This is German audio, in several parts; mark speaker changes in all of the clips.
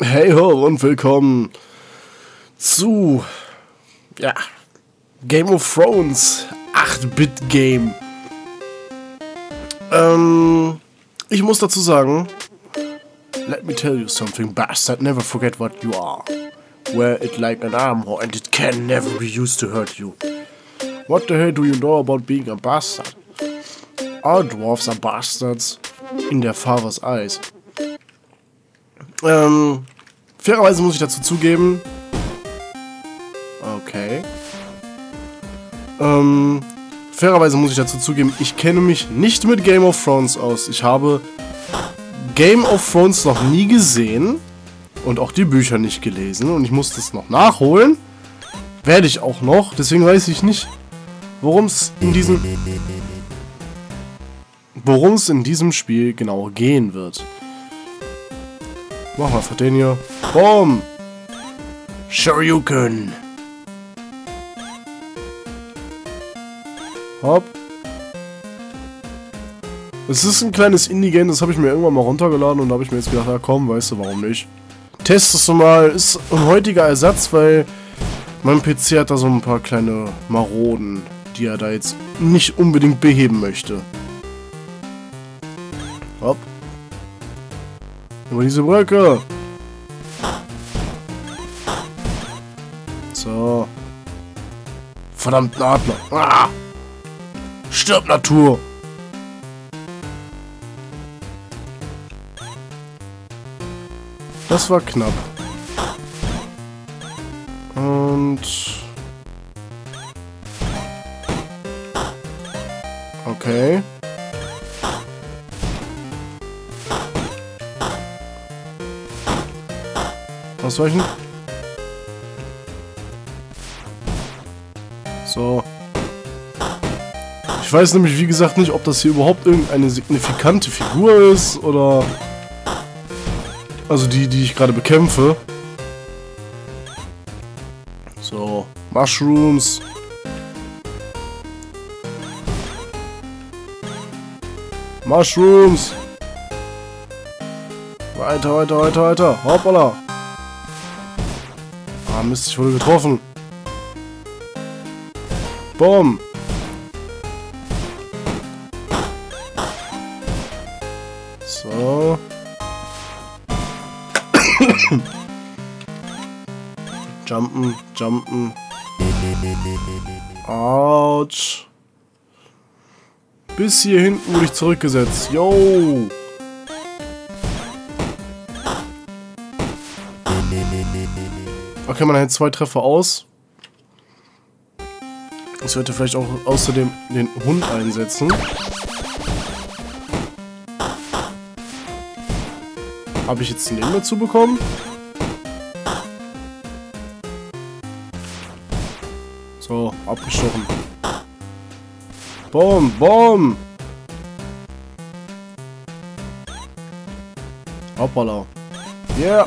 Speaker 1: Hey ho und willkommen zu Game of Thrones 8-Bit-Game. Ich muss dazu sagen, let me tell you something, bastard, never forget what you are. Wear it like an armor and it can never be used to hurt you. What the hell do you know about being a bastard? All dwarfs are bastards in their father's eyes. Fairerweise muss ich dazu zugeben. Okay. Fairerweise muss ich dazu zugeben, ich kenne mich nicht mit Game of Thrones aus. Ich habe Game of Thrones noch nie gesehen und auch die Bücher nicht gelesen und ich muss das noch nachholen. Werde ich auch noch, deswegen weiß ich nicht, worum es in diesem Spiel genau gehen wird. Machen wir einfach den hier. Boom! Shoryuken! Hopp. Es ist ein kleines Indie-Game, das habe ich mir irgendwann mal runtergeladen und da habe ich mir jetzt gedacht, ja komm, weißt du, warum nicht? Testest du mal, ist ein heutiger Ersatz, weil mein PC hat da so ein paar kleine Maroden, die er da jetzt nicht unbedingt beheben möchte. Hopp. Über diese Brücke. So. Verdammt, Adler. Ah! Stirb, Natur! Das war knapp. Und... okay. Ausweichen. So. Ich weiß nämlich, wie gesagt, nicht, ob das hier überhaupt irgendeine signifikante Figur ist, oder... also die ich gerade bekämpfe. So. Mushrooms. Mushrooms. Weiter, weiter, weiter, weiter. Hoppala. Ah, Mist, ich wurde getroffen. Boom. So. Jumpen, jumpen. Autsch. Bis hier hinten wurde ich zurückgesetzt. Yo. Okay, man hält 2 Treffer aus. Ich sollte vielleicht auch außerdem den Hund einsetzen. Habe ich jetzt ein Leben dazu bekommen? So, abgestochen. Boom, boom! Hoppala. Yeah!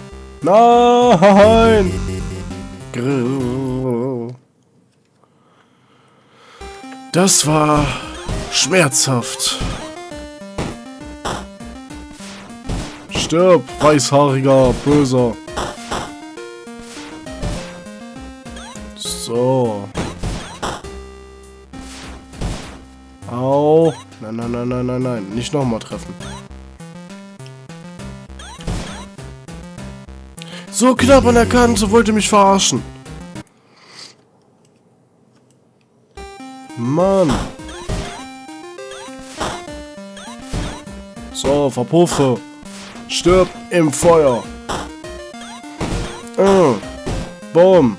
Speaker 1: Nein! Das war schmerzhaft. Stirb, weißhaariger, böser. So. Au. Nein, nein, nein, nein, nein, nein. Nicht nochmal treffen. So knapp an der Kante, wollte mich verarschen. Mann. So, verpuffe. Stirb im Feuer. Boom.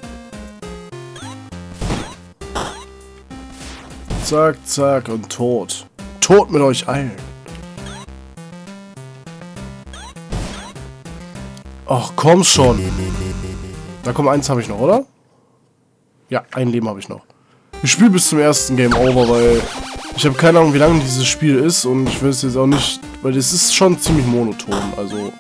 Speaker 1: Zack, zack und tot. Tot mit euch allen. Ach, komm schon. Da kommt eins habe ich noch, oder? Ja, ein Leben habe ich noch. Ich spiele bis zum ersten Game Over, weil ich habe keine Ahnung, wie lange dieses Spiel ist und ich will es jetzt auch nicht, weil es ist schon ziemlich monoton, also...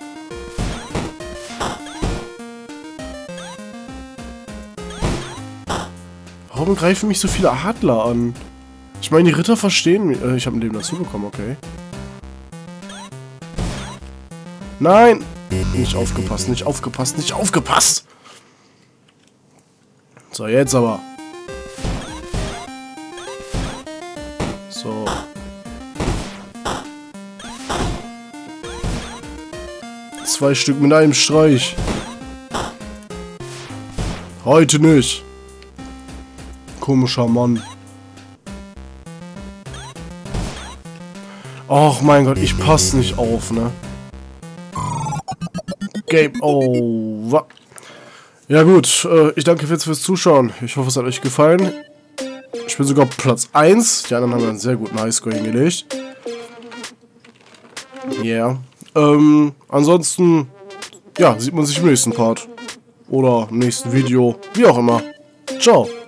Speaker 1: Warum greifen mich so viele Adler an? Ich meine, die Ritter verstehen mich. Ich habe ein Leben dazu bekommen, okay. Nein! Nicht aufgepasst, nicht aufgepasst, nicht aufgepasst! So, jetzt aber. So. Zwei Stück mit einem Streich. Heute nicht. Komischer Mann. Ach mein Gott, ich passe nicht auf, ne? Game over. Ja gut, ich danke jetzt fürs Zuschauen. Ich hoffe, es hat euch gefallen. Ich bin sogar Platz 1. Die anderen haben einen sehr guten Highscore hingelegt. Ja. Yeah. Ansonsten, ja, sieht man sich im nächsten Part. Oder im nächsten Video. Wie auch immer. Ciao.